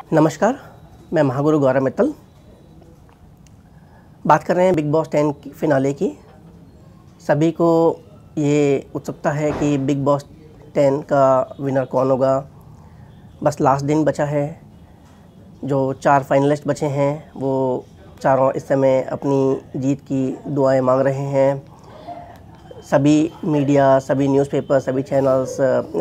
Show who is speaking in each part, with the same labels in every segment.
Speaker 1: नमस्कार, मैं महागुरु गौरव मित्तल। बात कर रहे हैं बिग बॉस 10 की फिनाले की। सभी को ये उत्सुकता है कि बिग बॉस 10 का विनर कौन होगा। बस लास्ट दिन बचा है। जो 4 फाइनलिस्ट बचे हैं वो चारों इस समय अपनी जीत की दुआएं मांग रहे हैं। सभी मीडिया, सभी न्यूज़पेपर, सभी चैनल्स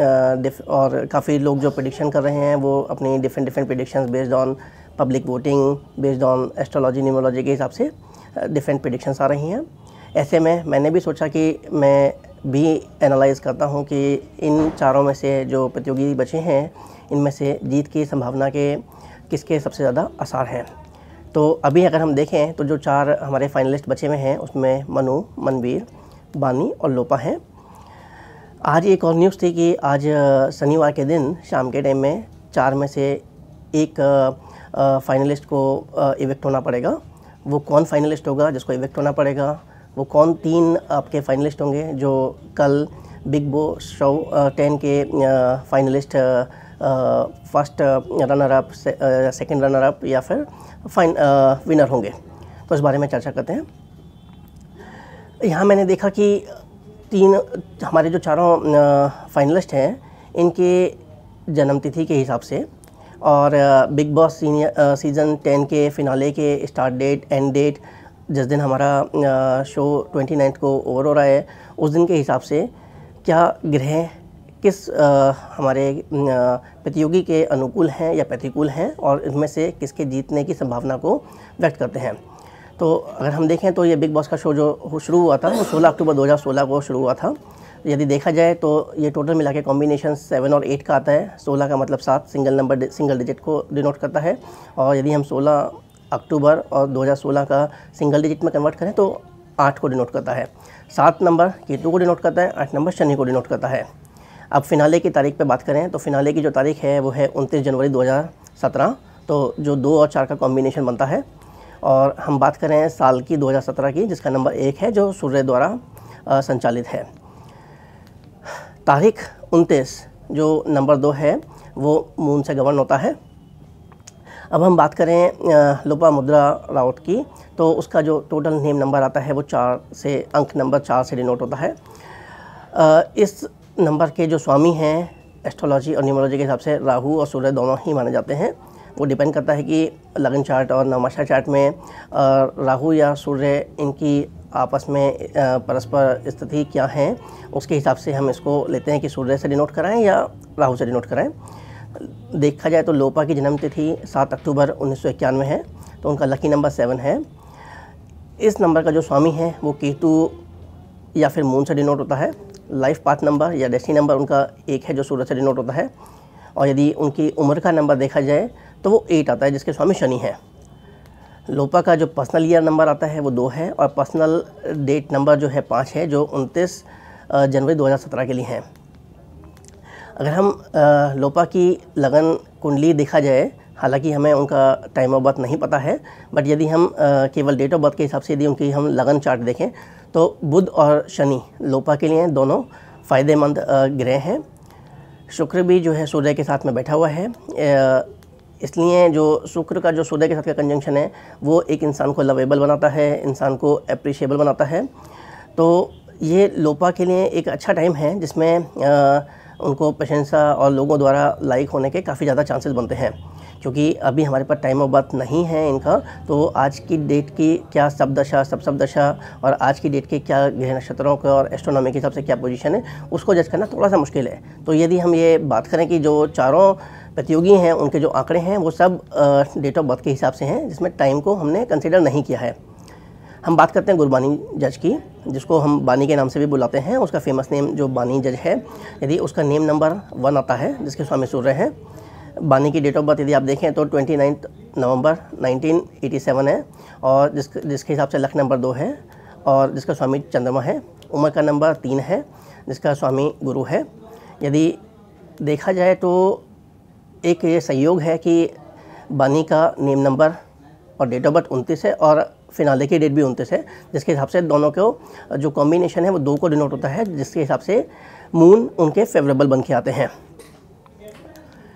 Speaker 1: और काफ़ी लोग जो प्रेडिक्शन कर रहे हैं वो अपनी different predictions based on public voting, based on astrology, numerology के हिसाब से डिफरेंट प्रेडिक्शंस आ रही हैं। ऐसे में मैंने भी सोचा कि मैं भी एनालाइज़ करता हूं कि इन चारों में से जो प्रतियोगी बचे हैं इनमें से जीत की संभावना के किसके सबसे ज़्यादा आसार हैं। तो अभी अगर हम देखें तो जो 4 हमारे फाइनलिस्ट बचे हुए हैं उसमें मनु, मनवीर, बानी और लोपा हैं। आज एक और न्यूज़ थी कि आज शनिवार के दिन शाम के टाइम में 4 में से एक फाइनलिस्ट को इविक्ट होना पड़ेगा। वो कौन फाइनलिस्ट होगा जिसको इविक्ट होना पड़ेगा? वो कौन 3 आपके फाइनलिस्ट होंगे जो कल बिग बॉस शो 10 के finalist first runner up, second runner up या फिर विनर होंगे? तो इस बारे में चर्चा करते हैं। यहाँ मैंने देखा कि 3 हमारे जो चारों फाइनलिस्ट हैं इनके जन्मतिथि के हिसाब से और बिग बॉस सीज़न 10 के फिनाले के स्टार्ट डेट, एंड डेट, जिस दिन हमारा शो 29 को ओवर हो रहा है उस दिन के हिसाब से क्या ग्रह किस हमारे प्रतियोगी के अनुकूल हैं या प्रतिकूल हैं और इनमें से किसके जीतने की संभावना को व्यक्त करते हैं। तो अगर हम देखें तो ये बिग बॉस का शो जो शुरू हुआ था वो 16 अक्टूबर 2016 को शुरू हुआ था। यदि देखा जाए तो ये टोटल मिला के कॉम्बिनेशन 7 और 8 का आता है। 16 का मतलब 7 सिंगल डिजिट को डिनोट करता है और यदि हम 16 अक्टूबर और 2016 का सिंगल डिजिट में कन्वर्ट करें तो 8 को डिनोट करता है। 7 नंबर केतु को डिनोट करता है, 8 नंबर शनि को डिनोट करता है। अब फिनाले की तारीख पे बात करें तो फिनाले की जो तारीख है वो है 29 जनवरी 2017। तो जो 2 और 4 का कॉम्बिनेशन बनता है। और हम बात करें साल की 2017 की, जिसका नंबर 1 है जो सूर्य द्वारा संचालित है। तारीख 29 जो नंबर 2 है वो मून से गवर्न होता है। अब हम बात करें लोपामुद्रा राउत की तो उसका जो टोटल नेम नंबर आता है वो 4 से, अंक नंबर 4 से डिनोट होता है। इस नंबर के जो स्वामी हैं एस्ट्रोलॉजी और न्यूमरोलॉजी के हिसाब से राहु और सूर्य दोनों ही माने जाते हैं। वो डिपेंड करता है कि लगन चार्ट और नवमाशा चार्ट में राहु या सूर्य इनकी आपस में परस्पर स्थिति क्या है, उसके हिसाब से हम इसको लेते हैं कि सूर्य से डिनोट कराएं या राहु से डिनोट कराएं। देखा जाए तो लोपा की जन्म तिथि 7 अक्टूबर 1991 है, तो उनका लकी नंबर 7 है। इस नंबर का जो स्वामी है वो केतु या फिर मून से डिनोट होता है। लाइफ पाथ नंबर या डेस्टिनी नंबर उनका 1 है जो सूर्य से डिनोट होता है। और यदि उनकी उम्र का नंबर देखा जाए तो वो 8 आता है जिसके स्वामी शनि है। लोपा का जो पर्सनल ईयर नंबर आता है वो 2 है और पर्सनल डेट नंबर जो है 5 है जो 29 जनवरी 2017 के लिए है। अगर हम लोपा की लगन कुंडली देखा जाए, हालांकि हमें उनका टाइम ऑफ बर्थ नहीं पता है, बट यदि हम केवल डेट ऑफ बर्थ के हिसाब से यदि उनकी हम लगन चार्ट देखें तो बुध और शनि लोपा के लिए दोनों फ़ायदेमंद ग्रह हैं। शुक्र भी जो है सूर्य के साथ में बैठा हुआ है, इसलिए जो शुक्र का जो सूर्य के साथ का कंजंक्शन है वो एक इंसान को लवेबल बनाता है, इंसान को अप्रिशिएबल बनाता है। तो ये लोपा के लिए एक अच्छा टाइम है जिसमें उनको प्रशंसा और लोगों द्वारा लाइक होने के काफ़ी ज़्यादा चांसेस बनते हैं। क्योंकि अभी हमारे पास टाइम ऑफ बर्थ नहीं है इनका, तो आज की डेट की क्या सब दशा और आज की डेट के क्या ग्रह नक्षत्रों का और एस्ट्रोनॉमी के हिसाब से क्या पोजीशन है उसको जज करना थोड़ा सा मुश्किल है। तो यदि हम ये बात करें कि जो चारों प्रतियोगी हैं उनके जो आंकड़े हैं वो सब डेट ऑफ बर्थ के हिसाब से हैं, जिसमें टाइम को हमने कंसिडर नहीं किया है। हम बात करते हैं गुरबानी जज की, जिसको हम बानी के नाम से भी बुलाते हैं। उसका फेमस नेम जो बानी जज है, यदि उसका नेम नंबर 1 आता है जिसके स्वामी सूर्य हैं। बानी की डेट ऑफ बर्थ यदि आप देखें तो 29 नवंबर 1987 है और जिसके हिसाब से लक नंबर 2 है और जिसका स्वामी चंद्रमा है। उम्र का नंबर 3 है जिसका स्वामी गुरु है। यदि देखा जाए तो एक ये संयोग है कि बानी का नेम नंबर और डेट ऑफ बर्थ 29 है और फिनाले की डेट भी 29 है, जिसके हिसाब से दोनों को जो कॉम्बिनेशन है वो 2 को डिनोट होता है, जिसके हिसाब से मून उनके फेवरेबल बन के आते हैं।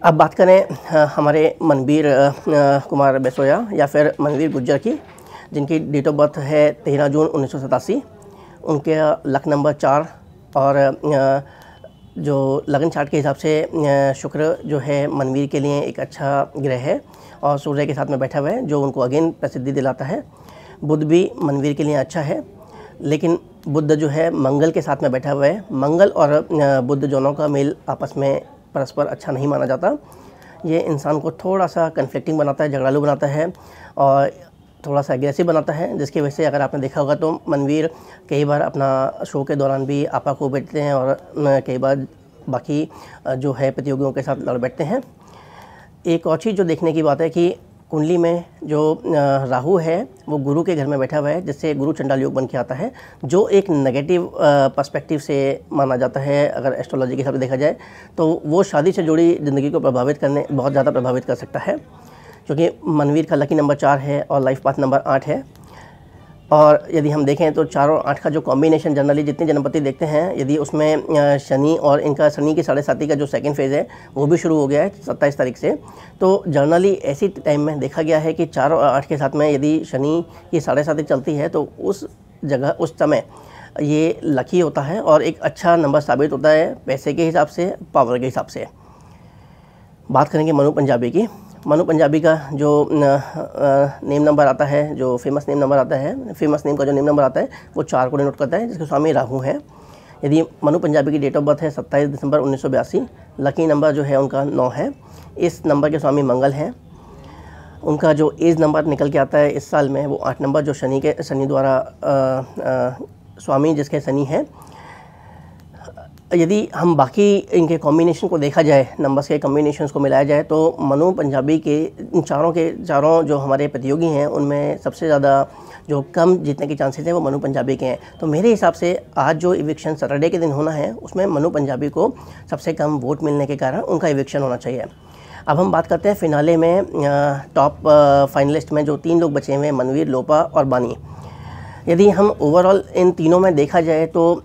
Speaker 1: अब बात करें हमारे मनवीर कुमार बेसोया या फिर मनवीर गुज्जर की, जिनकी डेट ऑफ बर्थ है 13 जून 1987। उनके लक नंबर 4 और जो लगन चार्ट के हिसाब से शुक्र जो है मनवीर के लिए एक अच्छा ग्रह है और सूर्य के साथ में बैठा हुआ है, जो उनको अगेन प्रसिद्धि दिलाता है। बुध भी मनवीर के लिए अच्छा है, लेकिन बुध जो है मंगल के साथ में बैठा हुआ है। मंगल और बुध दोनों का मेल आपस में परस्पर अच्छा नहीं माना जाता। ये इंसान को थोड़ा सा कन्फ्लिक्टिंग बनाता है, झगड़ालू बनाता है और थोड़ा सा एग्रेसिव बनाता है, जिसकी वजह से अगर आपने देखा होगा तो मनवीर कई बार अपना शो के दौरान भी आपा को बैठते हैं और कई बार बाकी जो है प्रतियोगियों के साथ लड़ बैठते हैं। एक और चीज़ जो देखने की बात है कि कुंडली में जो राहु है वो गुरु के घर में बैठा हुआ है, जिससे गुरु चंडाल योग बन के आता है, जो एक नेगेटिव पर्सपेक्टिव से माना जाता है। अगर एस्ट्रोलॉजी के हिसाब से देखा जाए तो वो शादी से जुड़ी ज़िंदगी को बहुत ज़्यादा प्रभावित कर सकता है, क्योंकि मनवीर का लकी नंबर 4 है और लाइफ पाथ नंबर 8 है। और यदि हम देखें तो 4 और 8 का जो कॉम्बिनेशन जनरली जितने जन्मपति देखते हैं, यदि उसमें शनि और इनका शनि की 7.5 का जो सेकंड फेज़ है वो भी शुरू हो गया है 27 तारीख से, तो जनरली ऐसी टाइम में देखा गया है कि 4 और 8 के साथ में यदि शनि की 7.5 चलती है तो उस जगह उस समय ये लकी होता है और एक अच्छा नंबर साबित होता है पैसे के हिसाब से, पावर के हिसाब से। बात करेंगे मनु पंजाबी की। मनु पंजाबी का जो नेम नंबर आता है, जो फेमस नेम नंबर आता है, फेमस नेम का जो नेम नंबर आता है वो 4 को डिनोट करता है, जिसके स्वामी राहु हैं। यदि मनु पंजाबी की डेट ऑफ बर्थ है 27 दिसंबर 1982, लकी नंबर जो है उनका 9 है। इस नंबर के स्वामी मंगल हैं। उनका जो एज नंबर निकल के आता है इस साल में वो 8 नंबर, जो शनि द्वारा स्वामी जिसके शनि हैं। यदि हम बाकी इनके कॉम्बिनेशन को देखा जाए, नंबर्स के कॉम्बिनेशंस को मिलाया जाए, तो मनु पंजाबी के चारों जो हमारे प्रतियोगी हैं उनमें सबसे ज़्यादा जो कम जीतने के चांसेस हैं वो मनु पंजाबी के हैं। तो मेरे हिसाब से आज जो इविक्शन सैटरडे के दिन होना है उसमें मनु पंजाबी को सबसे कम वोट मिलने के कारण उनका इविक्शन होना चाहिए। अब हम बात करते हैं फिनाले में टॉप फाइनलिस्ट में जो 3 लोग बचे हुए हैं, मनवीर, लोपा और बानी। यदि हम ओवरऑल इन तीनों में देखा जाए तो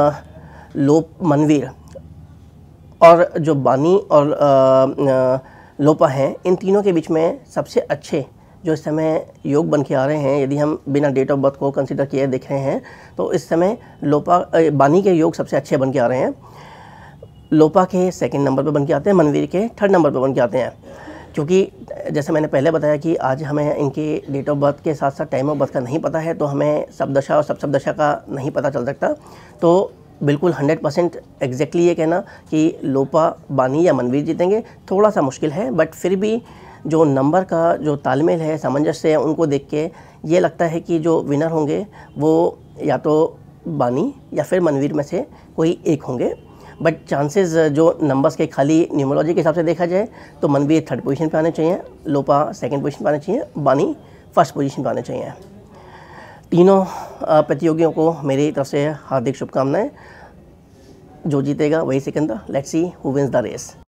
Speaker 1: मनवीर और जो बानी और लोपा हैं, इन तीनों के बीच में सबसे अच्छे जो इस समय योग बन के आ रहे हैं, यदि हम बिना डेट ऑफ बर्थ को कंसिडर किए देख रहे हैं तो इस समय बानी के योग सबसे अच्छे बन के आ रहे हैं। लोपा के सेकंड नंबर पर बन के आते हैं, मनवीर के थर्ड नंबर पर बन के आते हैं। क्योंकि जैसे मैंने पहले बताया कि आज हमें इनके डेट ऑफ बर्थ के साथ साथ टाइम ऑफ बर्थ का नहीं पता है, तो हमें सप्तदशा और सप्तदशा का नहीं पता चल सकता। तो बिल्कुल 100% एग्जैक्टली ये कहना कि लोपा, बानी या मनवीर जीतेंगे थोड़ा सा मुश्किल है, बट फिर भी जो नंबर का जो तालमेल है, सामंजस्य है, उनको देख के ये लगता है कि जो विनर होंगे वो या तो बानी या फिर मनवीर में से कोई एक होंगे। बट चांसेस जो नंबर्स के खाली न्यूमरोलॉजी के हिसाब से देखा जाए तो मनवीर 3rd पोजीशन पे आने चाहिए, लोपा 2nd पोजीशन पे आने चाहिए, बानी 1st पोजीशन पे आने चाहिए। तीनों प्रतियोगियों को मेरी तरफ से हार्दिक शुभकामनाएं। जो जीतेगा वही सिकंदर। Let's see who wins the race.